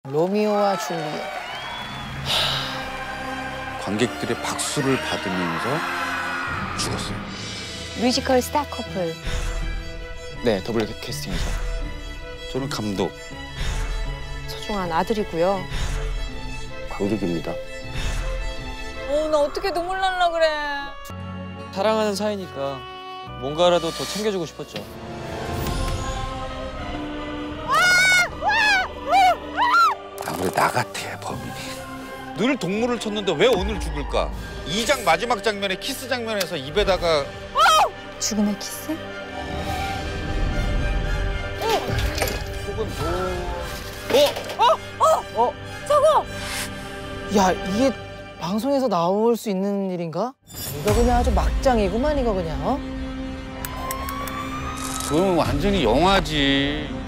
로미오와 줄리엣. 관객들의 박수를 받으면서 죽었어요. 뮤지컬 스타 커플. 네, 더블 캐스팅이죠. 저는 감독. 소중한 아들이고요. 관객입니다. 나 어떻게 눈물 날라 그래. 사랑하는 사이니까 뭔가라도 더 챙겨주고 싶었죠. 아무래도 나 같아, 범인이. 늘 동물을 쳤는데 왜 오늘 죽을까? 2장 마지막 장면에 키스 장면에서 입에다가 죽음의 키스? 저거! 야, 이게 방송에서 나올 수 있는 일인가? 이거 그냥 아주 막장이구만, 이거 그냥. 그건 완전히 영화지.